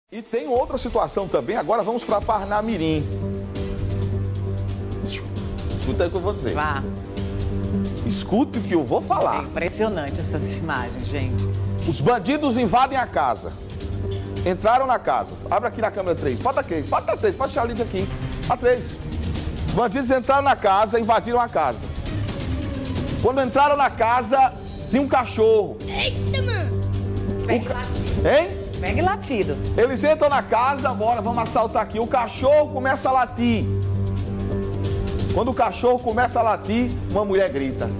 E tem outra situação também, agora vamos para Parnamirim. Escuta aí o que eu vou dizer. Vá. Escute o que eu vou falar. É impressionante essas imagens, gente. Os bandidos invadem a casa. Entraram na casa. Abre aqui na câmera 3. Bota aqui. Bota 3. Pode deixar o link aqui. A 3. Os bandidos entraram na casa, invadiram a casa. Quando entraram na casa, tinha um cachorro. Eita, mano! Hein? Pega latido. Eles entram na casa, bora, vamos assaltar aqui. O cachorro começa a latir. Quando o cachorro começa a latir, uma mulher grita.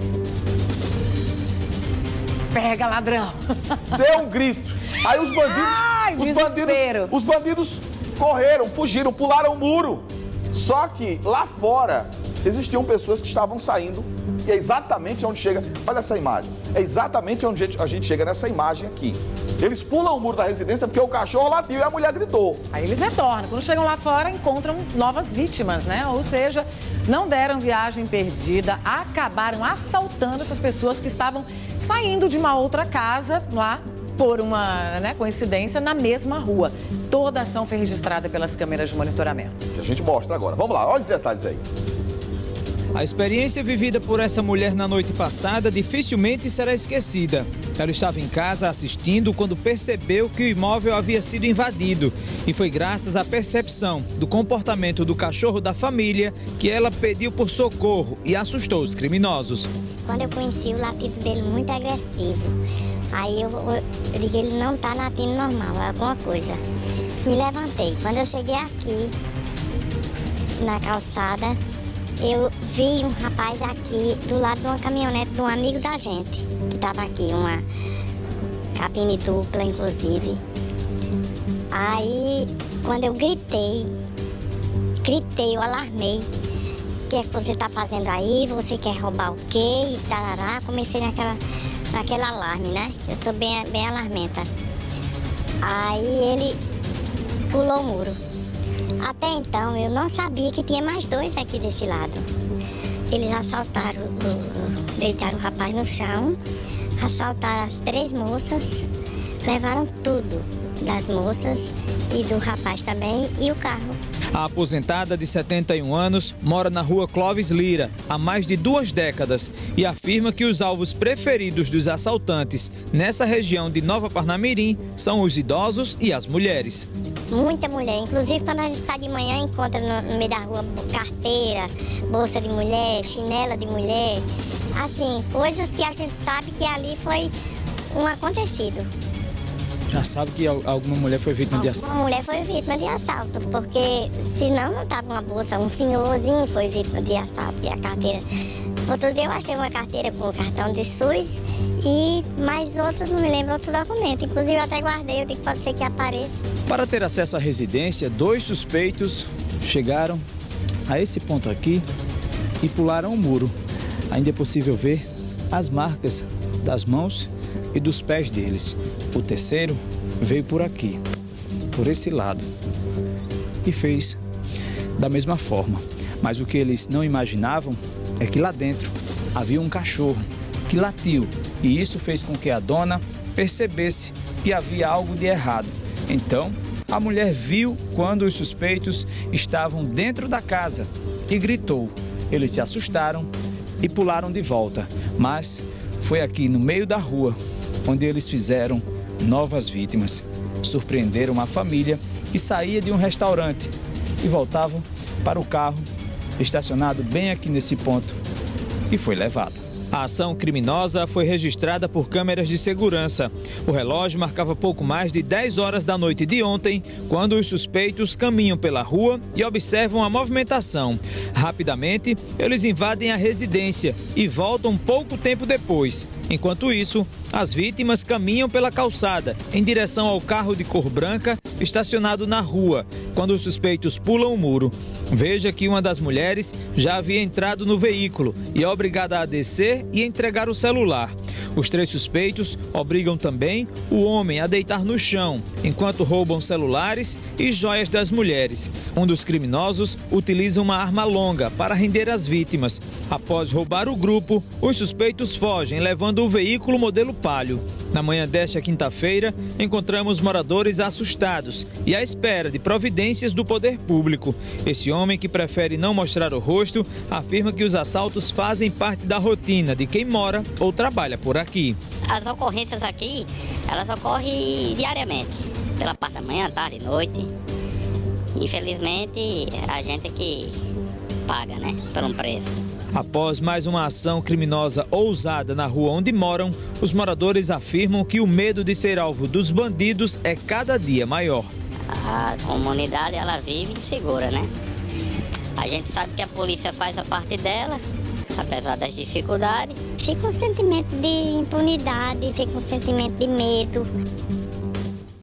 Pega, ladrão. Deu um grito. Aí os bandidos, Ai, desespero. os bandidos correram, fugiram, pularam o muro. Só que lá fora existiam pessoas que estavam saindo e é exatamente onde chega. Olha essa imagem. É exatamente onde a gente chega nessa imagem aqui. Eles pulam o muro da residência porque o cachorro latiu e a mulher gritou. Aí eles retornam. Quando chegam lá fora, encontram novas vítimas, né? Ou seja, não deram viagem perdida, acabaram assaltando essas pessoas que estavam saindo de uma outra casa lá, por uma coincidência, na mesma rua. Toda a ação foi registrada pelas câmeras de monitoramento. Que a gente mostra agora. Vamos lá, olha os detalhes aí. A experiência vivida por essa mulher na noite passada dificilmente será esquecida. Ela estava em casa assistindo quando percebeu que o imóvel havia sido invadido. E foi graças à percepção do comportamento do cachorro da família que ela pediu por socorro e assustou os criminosos. Quando eu conheci o latido dele muito agressivo, aí eu digo, ele não tá latindo normal, é alguma coisa. Me levantei. Quando eu cheguei aqui, na calçada, eu vi um rapaz aqui do lado de uma caminhonete de um amigo da gente, que estava aqui, uma cabine dupla, inclusive. Aí, quando eu gritei, eu alarmei. O que é que você está fazendo aí? Você quer roubar o quê? E tarará. Comecei naquele alarme, né? Eu sou bem alarmenta. Aí ele pulou o muro. Até então, eu não sabia que tinha mais dois aqui desse lado. Eles assaltaram, deitaram o rapaz no chão, assaltaram as 3 moças, levaram tudo das moças e do rapaz também e o carro. A aposentada de 71 anos mora na rua Clóvis Lira há mais de 2 décadas e afirma que os alvos preferidos dos assaltantes nessa região de Nova Parnamirim são os idosos e as mulheres. Muita mulher, inclusive quando a gente sai de manhã encontra no meio da rua carteira, bolsa de mulher, chinela de mulher, assim, coisas que a gente sabe que ali foi um acontecido. Já sabe que alguma mulher foi vítima de assalto? Uma mulher foi vítima de assalto, porque senão não estava uma bolsa, um senhorzinho foi vítima de assalto e a carteira. Outro dia eu achei uma carteira com cartão de SUS e mais outro, não me lembro, outro documento. Inclusive eu até guardei, eu digo que pode ser que apareça. Para ter acesso à residência, 2 suspeitos chegaram a esse ponto aqui e pularam o muro. Ainda é possível ver as marcas das mãos e dos pés deles. O terceiro veio por aqui, por esse lado, e fez da mesma forma. Mas o que eles não imaginavam é que lá dentro havia um cachorro que latiu, e isso fez com que a dona percebesse que havia algo de errado. Então, a mulher viu quando os suspeitos estavam dentro da casa e gritou. Eles se assustaram e pularam de volta, mas foi aqui no meio da rua onde eles fizeram novas vítimas. Surpreenderam uma família que saía de um restaurante e voltavam para o carro estacionado bem aqui nesse ponto e foi levado. A ação criminosa foi registrada por câmeras de segurança. O relógio marcava pouco mais de 10 horas da noite de ontem, quando os suspeitos caminham pela rua e observam a movimentação. Rapidamente, eles invadem a residência e voltam pouco tempo depois. Enquanto isso, as vítimas caminham pela calçada em direção ao carro de cor branca estacionado na rua, quando os suspeitos pulam o muro. Veja que uma das mulheres já havia entrado no veículo e é obrigada a descer e entregar o celular. Os 3 suspeitos obrigam também o homem a deitar no chão, enquanto roubam celulares e joias das mulheres. Um dos criminosos utiliza uma arma longa para render as vítimas. Após roubar o grupo, os suspeitos fogem, levando o veículo modelo Palio. Na manhã desta quinta-feira, encontramos moradores assustados e à espera de providências do poder público. Esse homem, que prefere não mostrar o rosto, afirma que os assaltos fazem parte da rotina de quem mora ou trabalha por aqui. As ocorrências aqui, elas ocorrem diariamente, pela parte da manhã, tarde e noite. Infelizmente, a gente que paga, né, por um preço. Após mais uma ação criminosa ousada na rua onde moram, os moradores afirmam que o medo de ser alvo dos bandidos é cada dia maior. A comunidade, ela vive insegura, né? A gente sabe que a polícia faz a parte dela, apesar das dificuldades. Fica um sentimento de impunidade, fica um sentimento de medo.